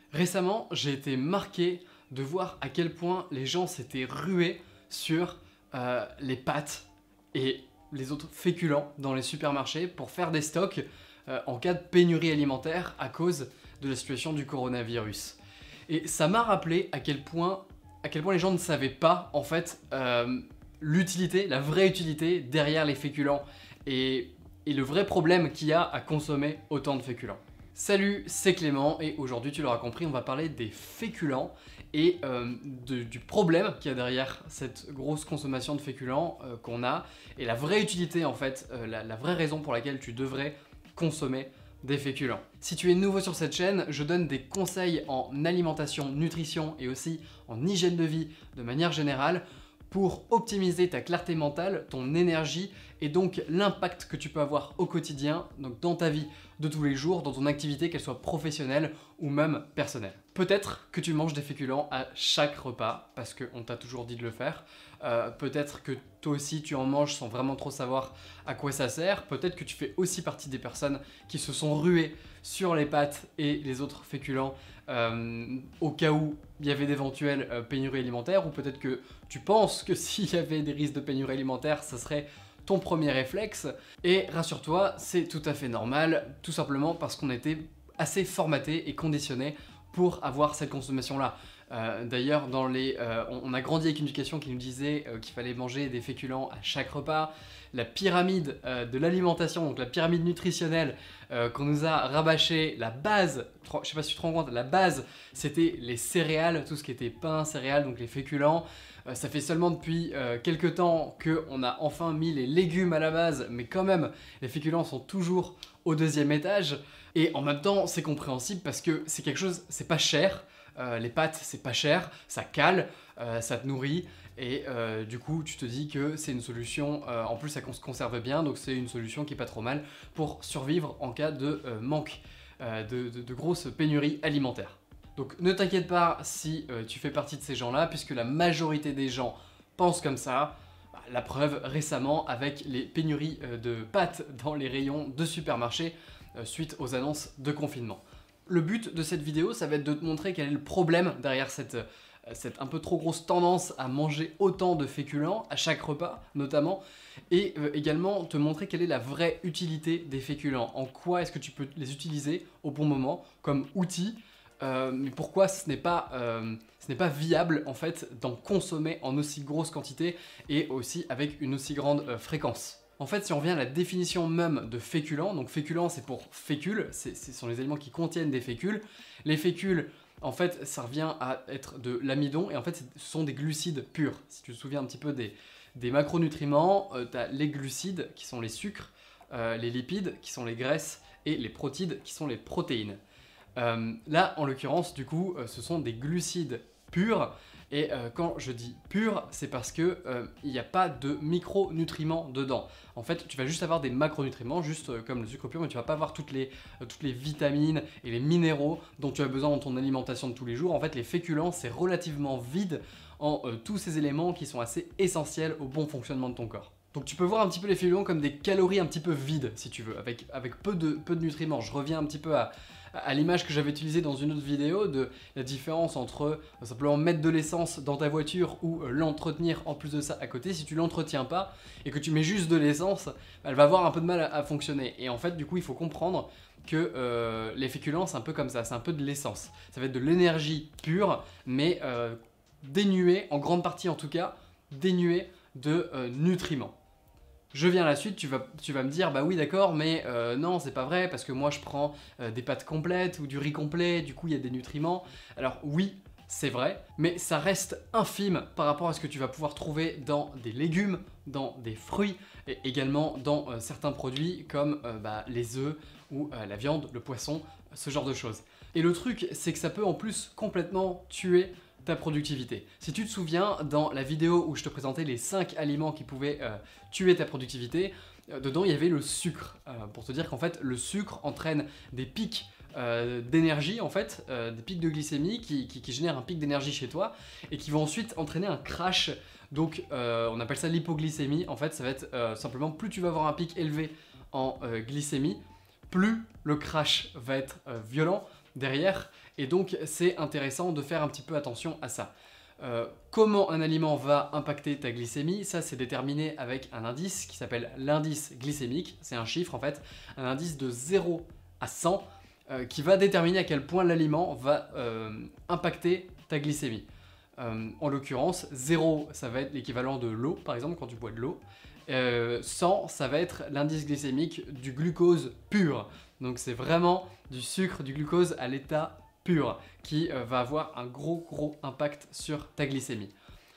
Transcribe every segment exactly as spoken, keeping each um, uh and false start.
Récemment, j'ai été marqué de voir à quel point les gens s'étaient rués sur euh, les pâtes et les autres féculents dans les supermarchés pour faire des stocks euh, en cas de pénurie alimentaire à cause de la situation du coronavirus. Et ça m'a rappelé à quel point, à quel point les gens ne savaient pas en fait euh, l'utilité, la vraie utilité derrière les féculents et, et le vrai problème qu'il y a à consommer autant de féculents. Salut, c'est Clément et aujourd'hui tu l'auras compris, on va parler des féculents et euh, de, du problème qu'il y a derrière cette grosse consommation de féculents euh, qu'on a et la vraie utilité en fait, euh, la, la vraie raison pour laquelle tu devrais consommer des féculents. Si tu es nouveau sur cette chaîne, je donne des conseils en alimentation, nutrition et aussi en hygiène de vie de manière générale pour optimiser ta clarté mentale, ton énergie et donc l'impact que tu peux avoir au quotidien, donc dans ta vie de tous les jours, dans ton activité, qu'elle soit professionnelle ou même personnelle. Peut-être que tu manges des féculents à chaque repas parce qu'on t'a toujours dit de le faire. Euh, peut-être que toi aussi tu en manges sans vraiment trop savoir à quoi ça sert. Peut-être que tu fais aussi partie des personnes qui se sont ruées sur les pâtes et les autres féculents euh, au cas où il y avait d'éventuelles euh, pénuries alimentaires, ou peut-être que tu penses que s'il y avait des risques de pénurie alimentaire, ça serait ton premier réflexe. Et rassure-toi, c'est tout à fait normal, tout simplement parce qu'on était assez formaté et conditionné pour avoir cette consommation-là. Euh, D'ailleurs, dans les, euh, on, on a grandi avec une éducation qui nous disait euh, qu'il fallait manger des féculents à chaque repas. La pyramide euh, de l'alimentation, donc la pyramide nutritionnelle euh, qu'on nous a rabâché, la base, je sais pas si tu te rends compte, la base c'était les céréales, tout ce qui était pain, céréales, donc les féculents. Euh, ça fait seulement depuis euh, quelques temps qu'on a enfin mis les légumes à la base, mais quand même, les féculents sont toujours au deuxième étage. Et en même temps, c'est compréhensible parce que c'est quelque chose, c'est pas cher. Euh, les pâtes, c'est pas cher, ça cale, euh, ça te nourrit et euh, du coup tu te dis que c'est une solution, euh, en plus ça se conserve bien, donc c'est une solution qui est pas trop mal pour survivre en cas de euh, manque, euh, de, de, de grosses pénuries alimentaires. Donc ne t'inquiète pas si euh, tu fais partie de ces gens-là, puisque la majorité des gens pensent comme ça. La preuve récemment avec les pénuries euh, de pâtes dans les rayons de supermarchés euh, suite aux annonces de confinement. Le but de cette vidéo, ça va être de te montrer quel est le problème derrière cette, cette un peu trop grosse tendance à manger autant de féculents à chaque repas, notamment, et euh, également te montrer quelle est la vraie utilité des féculents, en quoi est-ce que tu peux les utiliser au bon moment comme outil, euh, mais pourquoi ce n'est pas, euh, ce n'est pas viable en fait d'en consommer en aussi grosse quantité et aussi avec une aussi grande euh, fréquence. En fait, si on revient à la définition même de féculent, donc féculent c'est pour fécule, ce sont les éléments qui contiennent des fécules. Les fécules, en fait, ça revient à être de l'amidon et en fait, ce sont des glucides purs. Si tu te souviens un petit peu des, des macronutriments, euh, tu as les glucides qui sont les sucres, euh, les lipides qui sont les graisses et les protides qui sont les protéines. Euh, là, en l'occurrence, du coup, euh, ce sont des glucides purs. Et euh, quand je dis pur, c'est parce que euh, il n'y a pas de micronutriments dedans. En fait, tu vas juste avoir des macronutriments, juste euh, comme le sucre pur, mais tu vas pas avoir toutes les, euh, toutes les vitamines et les minéraux dont tu as besoin dans ton alimentation de tous les jours. En fait, les féculents, c'est relativement vide en euh, tous ces éléments qui sont assez essentiels au bon fonctionnement de ton corps. Donc tu peux voir un petit peu les féculents comme des calories un petit peu vides, si tu veux, avec, avec peu, de, peu de nutriments. Je reviens un petit peu à, à l'image que j'avais utilisée dans une autre vidéo de la différence entre euh, simplement mettre de l'essence dans ta voiture ou euh, l'entretenir en plus de ça à côté. Si tu l'entretiens pas et que tu mets juste de l'essence, elle va avoir un peu de mal à, à fonctionner. Et en fait, du coup, il faut comprendre que euh, les féculents, c'est un peu comme ça, c'est un peu de l'essence. Ça va être de l'énergie pure, mais euh, dénuée, en grande partie en tout cas, dénuée de euh, nutriments. Je viens à la suite, tu vas, tu vas me dire, bah oui d'accord, mais euh, non c'est pas vrai parce que moi je prends euh, des pâtes complètes ou du riz complet, du coup il y a des nutriments. Alors oui, c'est vrai, mais ça reste infime par rapport à ce que tu vas pouvoir trouver dans des légumes, dans des fruits et également dans euh, certains produits comme euh, bah, les œufs ou euh, la viande, le poisson, ce genre de choses. Et le truc, c'est que ça peut en plus complètement tuer ta productivité. Si tu te souviens, dans la vidéo où je te présentais les cinq aliments qui pouvaient euh, tuer ta productivité, euh, dedans il y avait le sucre. Euh, pour te dire qu'en fait, le sucre entraîne des pics euh, d'énergie, en fait, euh, des pics de glycémie qui, qui, qui génèrent un pic d'énergie chez toi et qui vont ensuite entraîner un crash. Donc euh, on appelle ça l'hypoglycémie. En fait, ça va être euh, simplement plus tu vas avoir un pic élevé en euh, glycémie, plus le crash va être euh, violent derrière Et donc c'est intéressant de faire un petit peu attention à ça. Euh, comment un aliment va impacter ta glycémie? Ça c'est déterminé avec un indice qui s'appelle l'indice glycémique, c'est un chiffre en fait, un indice de zéro à cent euh, qui va déterminer à quel point l'aliment va euh, impacter ta glycémie. Euh, en l'occurrence, zéro ça va être l'équivalent de l'eau par exemple quand tu bois de l'eau, euh, cent ça va être l'indice glycémique du glucose pur, donc c'est vraiment du sucre, du glucose à l'état pur qui euh, va avoir un gros gros impact sur ta glycémie.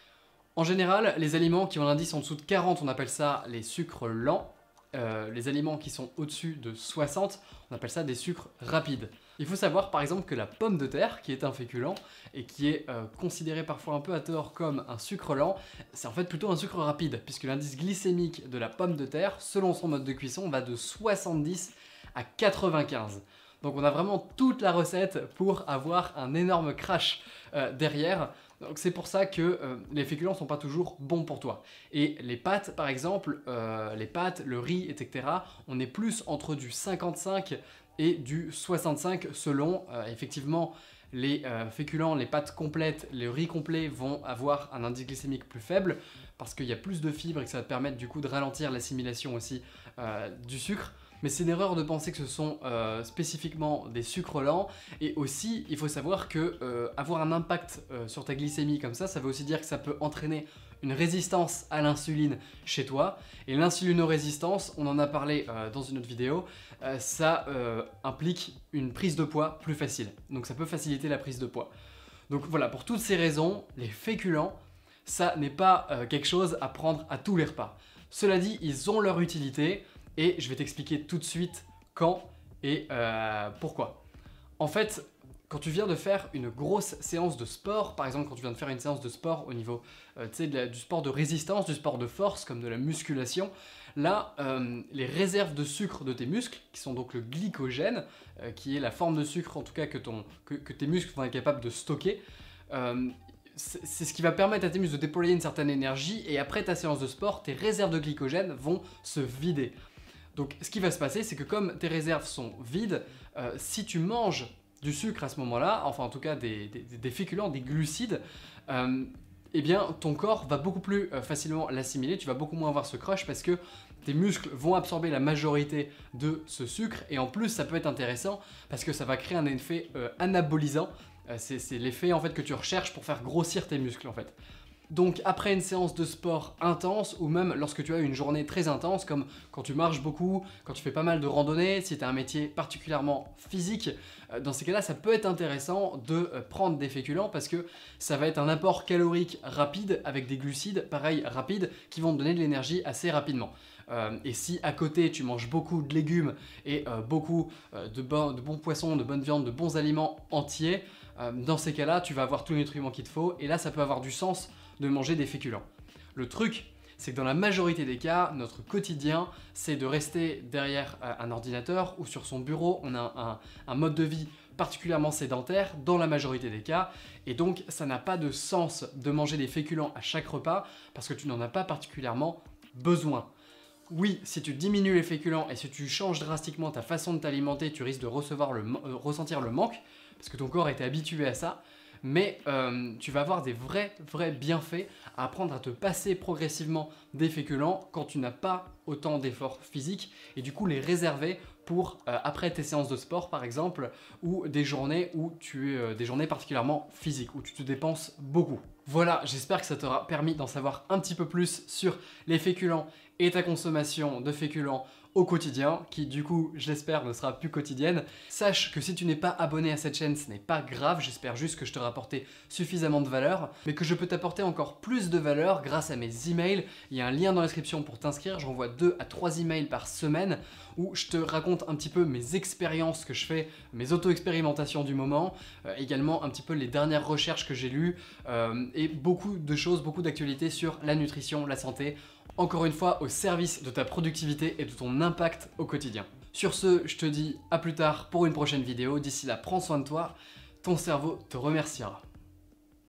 En général, les aliments qui ont un indice en dessous de quarante, on appelle ça les sucres lents. Euh, les aliments qui sont au-dessus de soixante, on appelle ça des sucres rapides. Il faut savoir par exemple que la pomme de terre, qui est un féculent et qui est euh, considéré parfois un peu à tort comme un sucre lent, c'est en fait plutôt un sucre rapide, puisque l'indice glycémique de la pomme de terre, selon son mode de cuisson, va de soixante-dix à quatre-vingt-quinze. Donc on a vraiment toute la recette pour avoir un énorme crash euh, derrière. Donc c'est pour ça que euh, les féculents ne sont pas toujours bons pour toi. Et les pâtes par exemple, euh, les pâtes, le riz, et cetera, on est plus entre du cinquante-cinq et du soixante-cinq selon euh, effectivement les euh, féculents, les pâtes complètes, le riz complet vont avoir un indice glycémique plus faible parce qu'il y a plus de fibres et que ça va te permettre du coup de ralentir l'assimilation aussi euh, du sucre. Mais c'est une erreur de penser que ce sont euh, spécifiquement des sucres lents, et aussi il faut savoir que euh, avoir un impact euh, sur ta glycémie comme ça, ça veut aussi dire que ça peut entraîner une résistance à l'insuline chez toi, et l'insulinorésistance, on en a parlé euh, dans une autre vidéo, euh, ça euh, implique une prise de poids plus facile, donc ça peut faciliter la prise de poids. Donc voilà, pour toutes ces raisons, les féculents, ça n'est pas euh, quelque chose à prendre à tous les repas. Cela dit, ils ont leur utilité, et je vais t'expliquer tout de suite quand et euh, pourquoi. En fait, quand tu viens de faire une grosse séance de sport, par exemple quand tu viens de faire une séance de sport au niveau euh, tu sais, de la, du sport de résistance, du sport de force comme de la musculation, là euh, les réserves de sucre de tes muscles, qui sont donc le glycogène, euh, qui est la forme de sucre en tout cas que, ton, que, que tes muscles vont être capables de stocker, euh, c'est ce qui va permettre à tes muscles de déployer une certaine énergie, et après ta séance de sport, tes réserves de glycogène vont se vider. Donc ce qui va se passer, c'est que comme tes réserves sont vides, euh, si tu manges du sucre à ce moment-là, enfin en tout cas des, des, des féculents, des glucides, euh, eh bien ton corps va beaucoup plus euh, facilement l'assimiler, tu vas beaucoup moins avoir ce crush parce que tes muscles vont absorber la majorité de ce sucre, et en plus ça peut être intéressant parce que ça va créer un effet euh, anabolisant, euh, c'est l'effet en fait que tu recherches pour faire grossir tes muscles en fait. Donc après une séance de sport intense, ou même lorsque tu as une journée très intense, comme quand tu marches beaucoup, quand tu fais pas mal de randonnées, si tu as un métier particulièrement physique, dans ces cas-là ça peut être intéressant de prendre des féculents parce que ça va être un apport calorique rapide avec des glucides, pareil rapides, qui vont te donner de l'énergie assez rapidement. Euh, et si à côté tu manges beaucoup de légumes et euh, beaucoup euh, de, bon, de bons poissons, de bonne viande, de bons aliments entiers, euh, dans ces cas-là tu vas avoir tous les nutriments qu'il te faut, et là ça peut avoir du sens de manger des féculents. Le truc, c'est que dans la majorité des cas, notre quotidien, c'est de rester derrière un ordinateur ou sur son bureau. On a un, un mode de vie particulièrement sédentaire dans la majorité des cas, et donc ça n'a pas de sens de manger des féculents à chaque repas parce que tu n'en as pas particulièrement besoin. Oui, si tu diminues les féculents et si tu changes drastiquement ta façon de t'alimenter, tu risques de recevoir le, euh, ressentir le manque parce que ton corps était habitué à ça. Mais euh, tu vas avoir des vrais, vrais bienfaits à apprendre à te passer progressivement des féculents quand tu n'as pas autant d'efforts physiques, et du coup les réserver pour euh, après tes séances de sport par exemple, ou des journées où tu euh, des journées particulièrement physiques où tu te dépenses beaucoup. Voilà, j'espère que ça t'aura permis d'en savoir un petit peu plus sur les féculents et ta consommation de féculents au quotidien, qui du coup, je l'espère, ne sera plus quotidienne. Sache que si tu n'es pas abonné à cette chaîne, ce n'est pas grave, j'espère juste que je t'aurai apporté suffisamment de valeur, mais que je peux t'apporter encore plus de valeur grâce à mes emails. Il y a un lien dans la description pour t'inscrire, j'envoie deux à trois emails par semaine où je te raconte un petit peu mes expériences que je fais, mes auto-expérimentations du moment, euh, également un petit peu les dernières recherches que j'ai lues, euh, et beaucoup de choses, beaucoup d'actualités sur la nutrition, la santé, encore une fois au service de ta productivité et de ton impact au quotidien. Sur ce, je te dis à plus tard pour une prochaine vidéo. D'ici là, prends soin de toi, ton cerveau te remerciera.